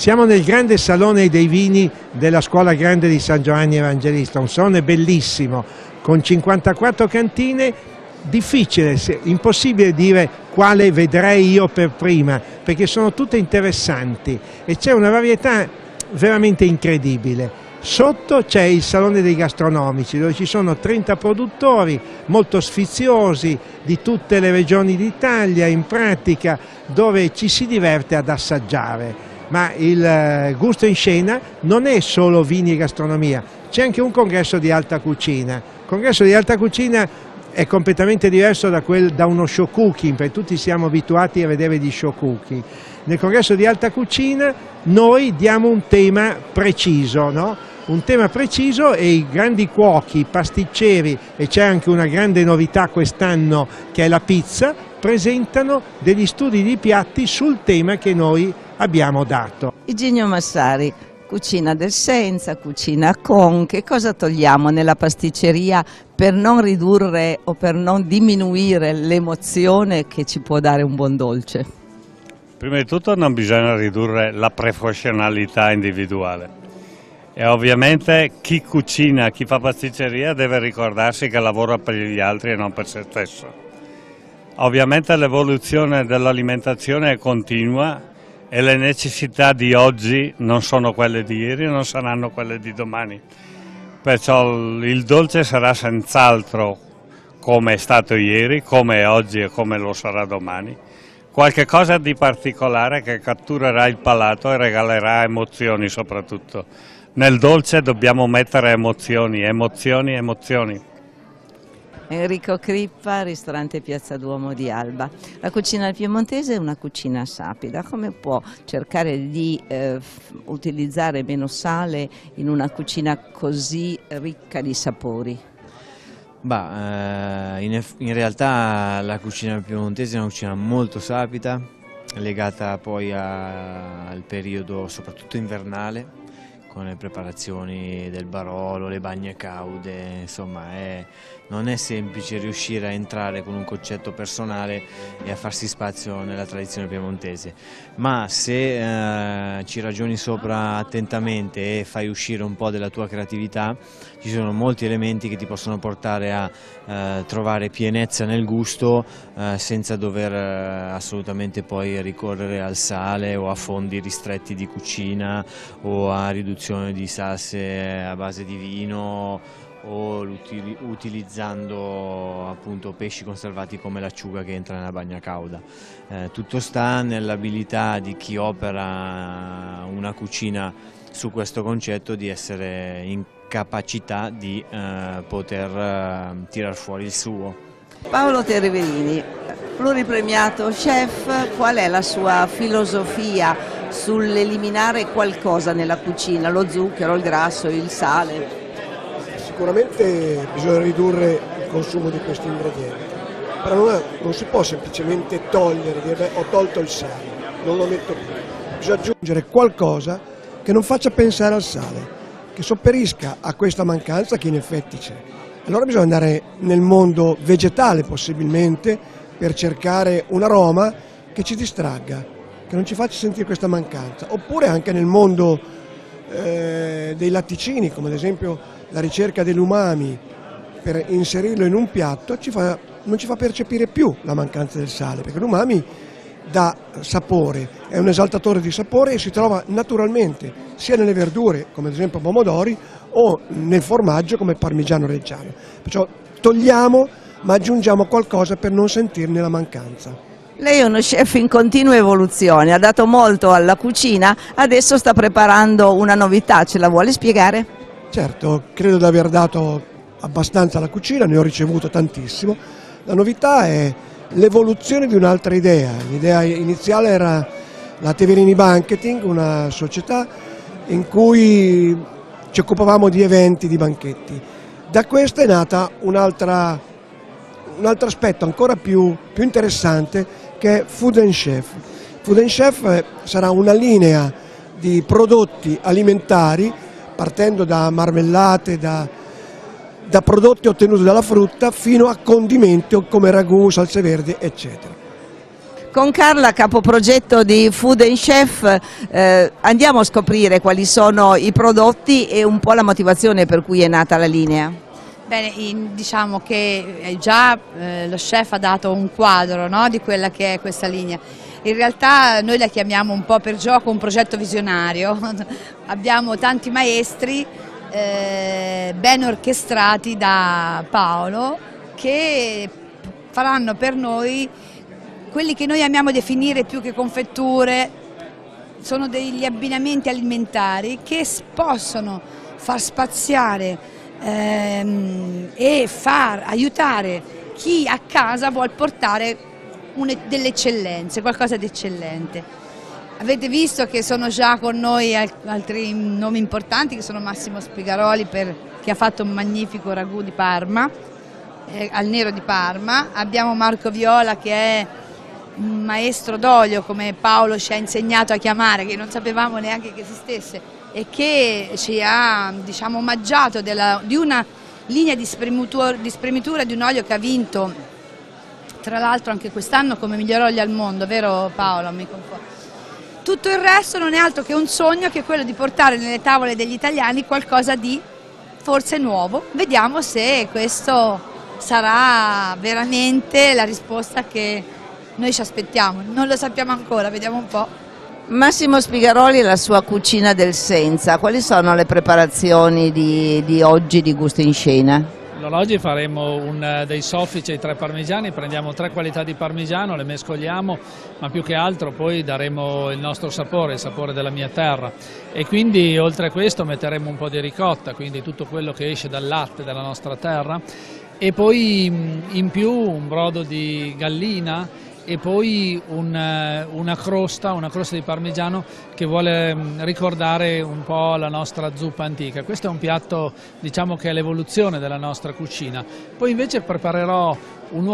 Siamo nel grande salone dei vini della Scuola Grande di San Giovanni Evangelista, un salone bellissimo, con 54 cantine, difficile, impossibile dire quale vedrei io per prima, perché sono tutte interessanti e c'è una varietà veramente incredibile. Sotto c'è il Salone dei Gastronomici, dove ci sono 30 produttori molto sfiziosi di tutte le regioni d'Italia, in pratica, dove ci si diverte ad assaggiare. Ma il Gusto in Scena non è solo vini e gastronomia, c'è anche un congresso di alta cucina. Il congresso di alta cucina è completamente diverso da uno show cooking, perché tutti siamo abituati a vedere gli show cooking. Nel congresso di alta cucina noi diamo un tema preciso, no? Un tema preciso, e i grandi cuochi, i pasticceri, e c'è anche una grande novità quest'anno che è la pizza, presentano degli studi di piatti sul tema che noi abbiamo dato. Iginio Massari, cucina del senza, cucina con, che cosa togliamo nella pasticceria per non ridurre o per non diminuire l'emozione che ci può dare un buon dolce? Prima di tutto non bisogna ridurre la professionalità individuale. E ovviamente chi cucina, chi fa pasticceria deve ricordarsi che lavora per gli altri e non per se stesso. Ovviamente l'evoluzione dell'alimentazione è continua e le necessità di oggi non sono quelle di ieri e non saranno quelle di domani. Perciò il dolce sarà senz'altro come è stato ieri, come è oggi e come lo sarà domani. Qualche cosa di particolare che catturerà il palato e regalerà emozioni soprattutto. Nel dolce dobbiamo mettere emozioni, emozioni, emozioni. Enrico Crippa, ristorante Piazza Duomo di Alba. La cucina piemontese è una cucina sapida, come può cercare di utilizzare meno sale in una cucina così ricca di sapori? In realtà la cucina piemontese è una cucina molto sapida, legata poi al periodo soprattutto invernale, con le preparazioni del Barolo, le bagne caude, insomma non è semplice riuscire a entrare con un concetto personale e a farsi spazio nella tradizione piemontese, ma se ci ragioni sopra attentamente e fai uscire un po' della tua creatività, ci sono molti elementi che ti possono portare a trovare pienezza nel gusto senza dover assolutamente poi ricorrere al sale o a fondi ristretti di cucina o a riduzione di salse a base di vino o utilizzando appunto pesci conservati come l'acciuga che entra nella bagna cauda. Tutto sta nell'abilità di chi opera una cucina su questo concetto di essere in capacità di poter tirar fuori il suo. Paolo Tereverini, pluripremiato chef, qual è la sua filosofia sull'eliminare qualcosa nella cucina, lo zucchero, il grasso, il sale? Sicuramente bisogna ridurre il consumo di questi ingredienti, però non si può semplicemente togliere, dire beh, ho tolto il sale, non lo metto più. Bisogna aggiungere qualcosa che non faccia pensare al sale, che sopperisca a questa mancanza che in effetti c'è. Allora bisogna andare nel mondo vegetale possibilmente per cercare un aroma che ci distragga, che non ci faccia sentire questa mancanza, oppure anche nel mondo dei latticini, come ad esempio la ricerca dell'umami per inserirlo in un piatto non ci fa percepire più la mancanza del sale, perché l'umami dà sapore, è un esaltatore di sapore e si trova naturalmente sia nelle verdure, come ad esempio pomodori, o nel formaggio come parmigiano reggiano. Perciò togliamo ma aggiungiamo qualcosa per non sentirne la mancanza. Lei è uno chef in continua evoluzione, ha dato molto alla cucina, adesso sta preparando una novità, ce la vuole spiegare? Certo, credo di aver dato abbastanza alla cucina, ne ho ricevuto tantissimo. La novità è l'evoluzione di un'altra idea. L'idea iniziale era la Teverini Banqueting, una società in cui ci occupavamo di eventi, di banchetti. Da questa è nata un altro aspetto ancora più interessante, che è Food and Chef. Food and Chef sarà una linea di prodotti alimentari partendo da marmellate, da prodotti ottenuti dalla frutta fino a condimenti come ragù, salse verdi, eccetera. Con Carla, capoprogetto di Food and Chef, andiamo a scoprire quali sono i prodotti e un po' la motivazione per cui è nata la linea. Bene, diciamo che già lo chef ha dato un quadro, no, di quella che è questa linea. In realtà noi la chiamiamo un po' per gioco un progetto visionario. Abbiamo tanti maestri ben orchestrati da Paolo che faranno per noi quelli che noi amiamo definire più che confetture, sono degli abbinamenti alimentari che possono far spaziare e far aiutare chi a casa vuol portare delle eccellenze, qualcosa di eccellente. Avete visto che sono già con noi altri nomi importanti, che sono Massimo Spigaroli che ha fatto un magnifico ragù di Parma, al nero di Parma. Abbiamo Marco Viola che è un maestro d'olio, come Paolo ci ha insegnato a chiamare, che non sapevamo neanche che esistesse, e che ci ha, diciamo, omaggiato di una linea di spremitura di un olio che ha vinto, tra l'altro anche quest'anno, come miglior olio al mondo, vero Paolo? Tutto il resto non è altro che un sogno, che è quello di portare nelle tavole degli italiani qualcosa di forse nuovo. Vediamo se questo sarà veramente la risposta che noi ci aspettiamo. Non lo sappiamo ancora, vediamo un po'. Massimo Spigaroli e la sua cucina del senza, quali sono le preparazioni di oggi di Gusto in Scena? Allora, oggi faremo dei soffici ai 3 parmigiani, prendiamo 3 qualità di parmigiano, le mescoliamo, ma più che altro poi daremo il nostro sapore, il sapore della mia terra, e quindi oltre a questo metteremo un po' di ricotta, quindi tutto quello che esce dal latte della nostra terra, e poi in più un brodo di gallina e poi una crosta di parmigiano che vuole ricordare un po' la nostra zuppa antica. Questo è un piatto, diciamo, che è l'evoluzione della nostra cucina. Poi invece preparerò un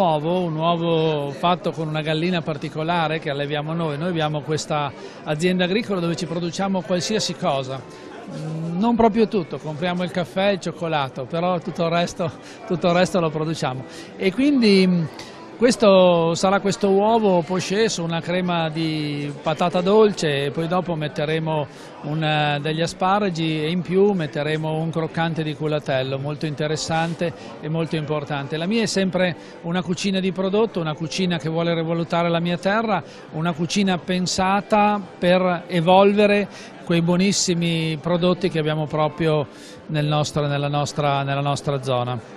uovo fatto con una gallina particolare che alleviamo noi. Noi abbiamo questa azienda agricola dove ci produciamo qualsiasi cosa. Non proprio tutto, compriamo il caffè e il cioccolato, però tutto il resto lo produciamo. E quindi sarà questo uovo poché su una crema di patata dolce, e poi dopo metteremo degli asparagi, e in più metteremo un croccante di culatello molto interessante e molto importante. La mia è sempre una cucina di prodotto, una cucina che vuole rivolutare la mia terra, una cucina pensata per evolvere quei buonissimi prodotti che abbiamo proprio nella nostra zona.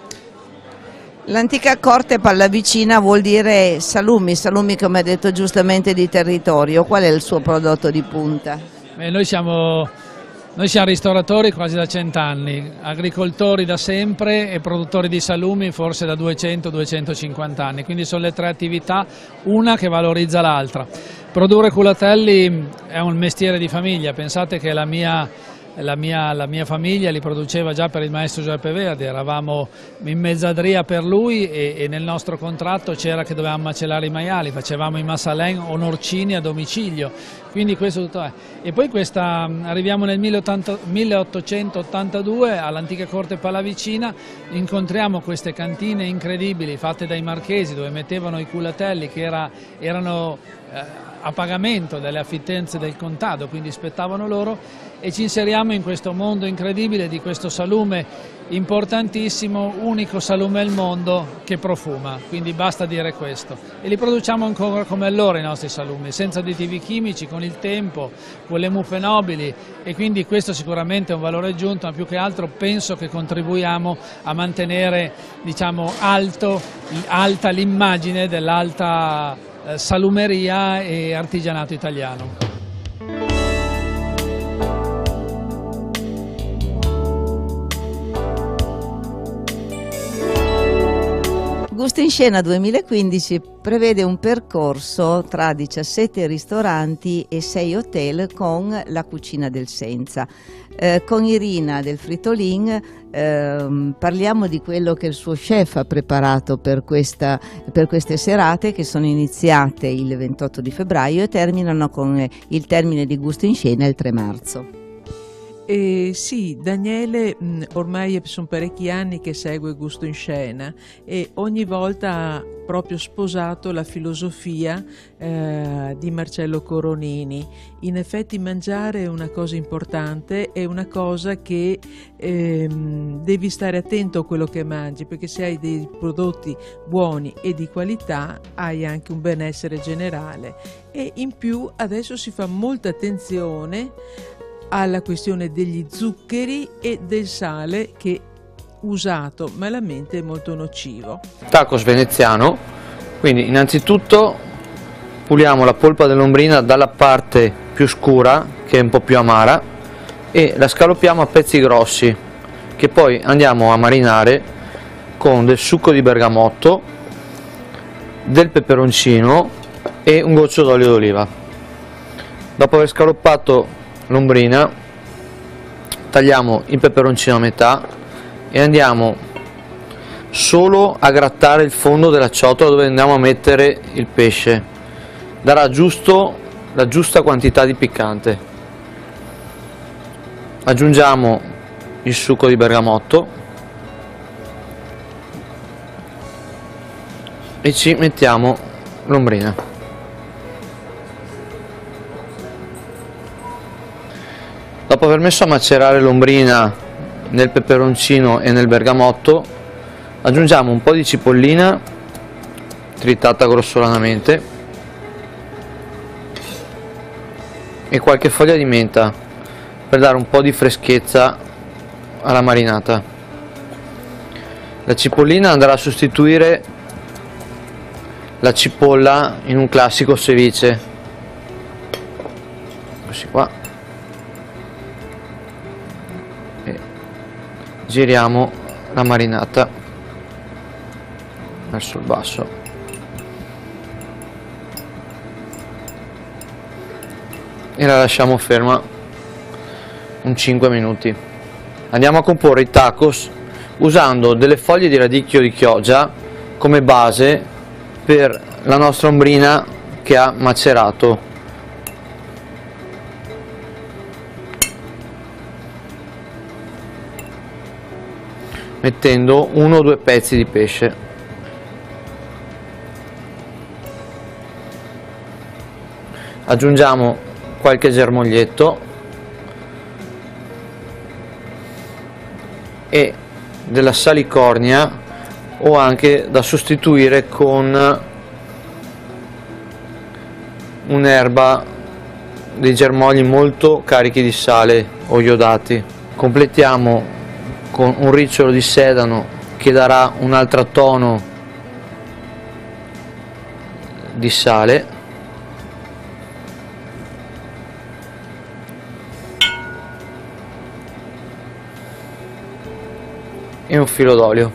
L'antica corte Pallavicina vuol dire salumi come ha detto giustamente di territorio. Qual è il suo prodotto di punta? Noi siamo ristoratori quasi da 100 anni, agricoltori da sempre e produttori di salumi forse da 200-250 anni, quindi sono le 3 attività, una che valorizza l'altra. Produrre culatelli è un mestiere di famiglia, pensate che la mia famiglia li produceva già per il maestro Giuseppe Verdi, eravamo in mezzadria per lui e nel nostro contratto c'era che dovevamo macellare i maiali, facevamo i massalen o norcini a domicilio, quindi questo tutto è. E poi arriviamo nel 1882 all'antica corte Pallavicina, incontriamo queste cantine incredibili fatte dai marchesi dove mettevano i culatelli che erano a pagamento delle affittenze del contado, quindi spettavano loro, e ci inseriamo in questo mondo incredibile di questo salume importantissimo, unico salume al mondo che profuma, quindi basta dire questo. E li produciamo ancora come allora i nostri salumi, senza additivi chimici, con il tempo, con le muffe nobili, e quindi questo sicuramente è un valore aggiunto, ma più che altro penso che contribuiamo a mantenere, diciamo, alta l'immagine dell'alta salumeria e artigianato italiano. Gusto in Scena 2015 prevede un percorso tra 17 ristoranti e 6 hotel con la cucina del senza. Con Irina del Fritolin parliamo di quello che il suo chef ha preparato per queste serate, che sono iniziate il 28 di febbraio e terminano con il termine di Gusto in Scena il 3 marzo. Sì, Daniele ormai sono parecchi anni che segue Gusto in Scena e ogni volta ha proprio sposato la filosofia di Marcello Coronini. In effetti mangiare è una cosa importante, è una cosa che devi stare attento a quello che mangi, perché se hai dei prodotti buoni e di qualità hai anche un benessere generale, e in più adesso si fa molta attenzione alla questione degli zuccheri e del sale, che usato malamente è molto nocivo. Tacos veneziano, quindi innanzitutto puliamo la polpa dell'ombrina dalla parte più scura, che è un po' più amara, e la scaloppiamo a pezzi grossi, che poi andiamo a marinare con del succo di bergamotto, del peperoncino e un goccio d'olio d'oliva. Dopo aver scaloppato l'ombrina tagliamo il peperoncino a metà e andiamo solo a grattare il fondo della ciotola dove andiamo a mettere il pesce. Darà la giusta quantità di piccante. Aggiungiamo il succo di bergamotto e ci mettiamo l'ombrina. Dopo aver messo a macerare l'ombrina nel peperoncino e nel bergamotto, aggiungiamo un po' di cipollina tritata grossolanamente e qualche foglia di menta per dare un po' di freschezza alla marinata. La cipollina andrà a sostituire la cipolla in un classico ceviche. Così qua. Giriamo la marinata verso il basso e la lasciamo ferma un 5 minuti. Andiamo a comporre i tacos usando delle foglie di radicchio di chioggia come base per la nostra ombrina che ha macerato. Mettendo 1 o 2 pezzi di pesce. Aggiungiamo qualche germoglietto e della salicornia, o anche da sostituire con un'erba, dei germogli molto carichi di sale o iodati. Completiamo con un ricciolo di sedano che darà un altro tono di sale e un filo d'olio.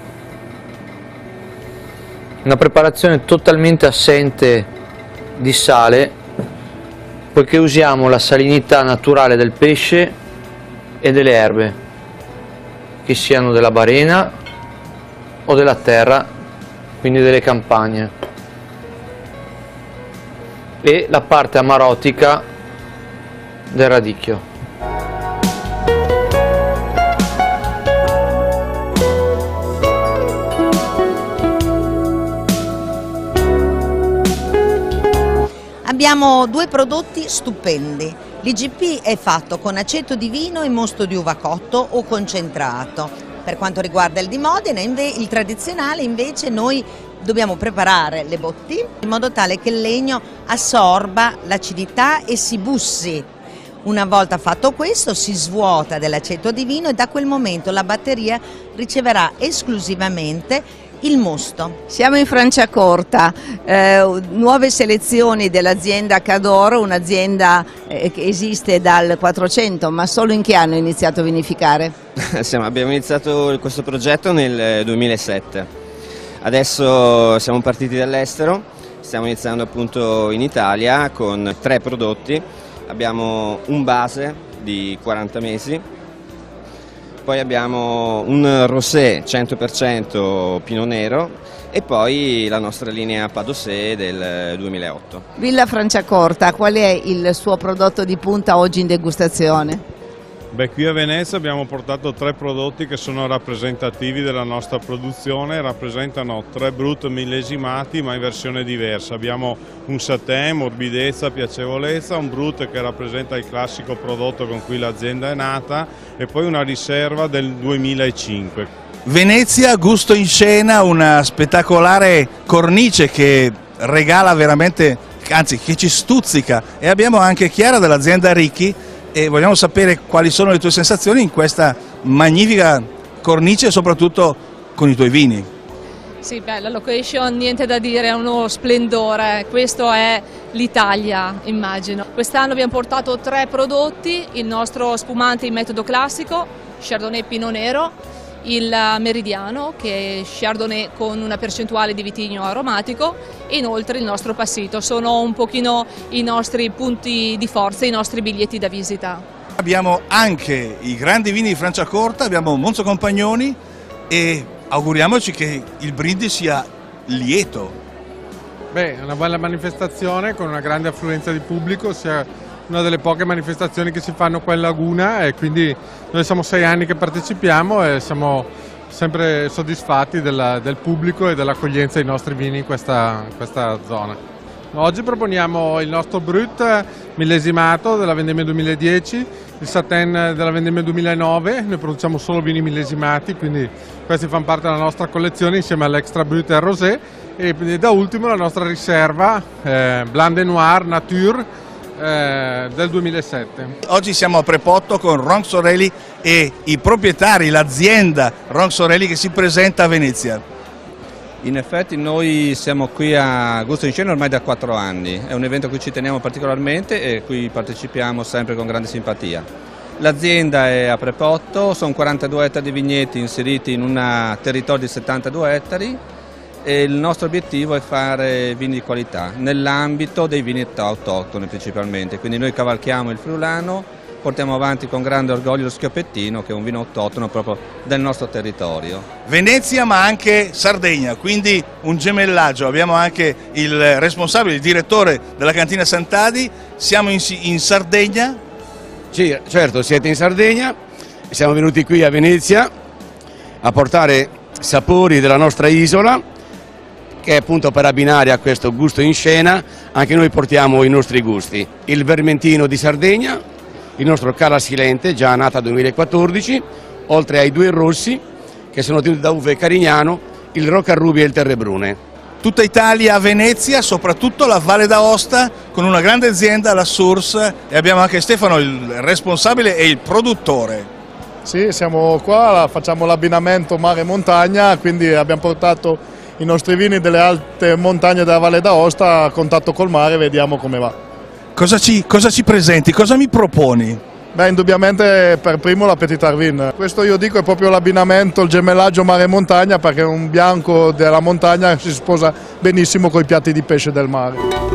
Una preparazione totalmente assente di sale, poiché usiamo la salinità naturale del pesce e delle erbe, che siano della barena o della terra, quindi delle campagne, e la parte amarotica del radicchio. Abbiamo 2 prodotti stupendi. L'IGP è fatto con aceto di vino e mosto di uva cotto o concentrato. Per quanto riguarda il di Modena, il tradizionale, invece, noi dobbiamo preparare le botti in modo tale che il legno assorba l'acidità e si bussi. Una volta fatto questo si svuota dell'aceto di vino e da quel momento la batteria riceverà esclusivamente il mosto. Siamo in Franciacorta, nuove selezioni dell'azienda Cadoro, un'azienda che esiste dal 400, ma solo in che anno ha iniziato a vinificare? Abbiamo iniziato questo progetto nel 2007, adesso siamo partiti dall'estero, stiamo iniziando appunto in Italia con 3 prodotti, abbiamo un base di 40 mesi, poi abbiamo un rosé 100% Pinot Nero e poi la nostra linea Padosé del 2008. Villa Franciacorta, qual è il suo prodotto di punta oggi in degustazione? Beh, qui a Venezia abbiamo portato 3 prodotti che sono rappresentativi della nostra produzione, rappresentano 3 brut millesimati ma in versione diversa. Abbiamo un satin, morbidezza, piacevolezza, un brut che rappresenta il classico prodotto con cui l'azienda è nata e poi una riserva del 2005. Venezia, gusto in scena, una spettacolare cornice che regala veramente, anzi che ci stuzzica, e abbiamo anche Chiara dell'azienda Ricchi e vogliamo sapere quali sono le tue sensazioni in questa magnifica cornice e soprattutto con i tuoi vini. Sì, beh, la location niente da dire, è uno splendore, questo è l'Italia, immagino. Quest'anno abbiamo portato 3 prodotti, il nostro spumante in metodo classico, Chardonnay Pinot Nero, il Meridiano che è Chardonnay con una percentuale di vitigno aromatico e inoltre il nostro Passito. Sono un pochino i nostri punti di forza, i nostri biglietti da visita. Abbiamo anche i grandi vini di Franciacorta, abbiamo Monzo Compagnoni e auguriamoci che il brindisi sia lieto. Beh, è una bella manifestazione con una grande affluenza di pubblico, sia una delle poche manifestazioni che si fanno qua in Laguna e quindi noi siamo 6 anni che partecipiamo e siamo sempre soddisfatti del pubblico e dell'accoglienza dei nostri vini in questa zona. Oggi proponiamo il nostro Brut millesimato della vendemmia 2010, il Satin della vendemmia 2009, noi produciamo solo vini millesimati, quindi questi fanno parte della nostra collezione insieme all'Extra Brut e al Rosé e da ultimo la nostra riserva Blanc de Noir Nature del 2007. Oggi siamo a Prepotto con Ronxorelli e i proprietari, l'azienda Ronxorelli che si presenta a Venezia. In effetti noi siamo qui a Gusto in Scena ormai da 4 anni, è un evento a cui ci teniamo particolarmente e a cui partecipiamo sempre con grande simpatia. L'azienda è a Prepotto, sono 42 ettari di vigneti inseriti in un territorio di 72 ettari e il nostro obiettivo è fare vini di qualità nell'ambito dei vini autoctoni principalmente, quindi noi cavalchiamo il friulano, portiamo avanti con grande orgoglio lo Schioppettino che è un vino autoctono proprio del nostro territorio. Venezia ma anche Sardegna, quindi un gemellaggio, abbiamo anche il responsabile, il direttore della cantina Sant'Adi, siamo in Sardegna? Sì, certo, siete in Sardegna, siamo venuti qui a Venezia a portare sapori della nostra isola che appunto per abbinare a questo gusto in scena anche noi portiamo i nostri gusti, il Vermentino di Sardegna, il nostro Cala Silente già nata 2014, oltre ai 2 rossi che sono tenuti da Uve Carignano, il Rocca Ruby e il Terrebrune. Tutta Italia a Venezia, soprattutto la Valle d'Aosta con una grande azienda, la Source, e abbiamo anche Stefano, il responsabile e il produttore. Sì, siamo qua, facciamo l'abbinamento mare-montagna, quindi abbiamo portato i nostri vini delle alte montagne della Valle d'Aosta a contatto col mare, vediamo come va. Cosa ci presenti? Cosa mi proponi? Beh, indubbiamente per primo la Petit Arvin. Questo io dico è proprio l'abbinamento, il gemellaggio mare-montagna, perché un bianco della montagna si sposa benissimo con i piatti di pesce del mare.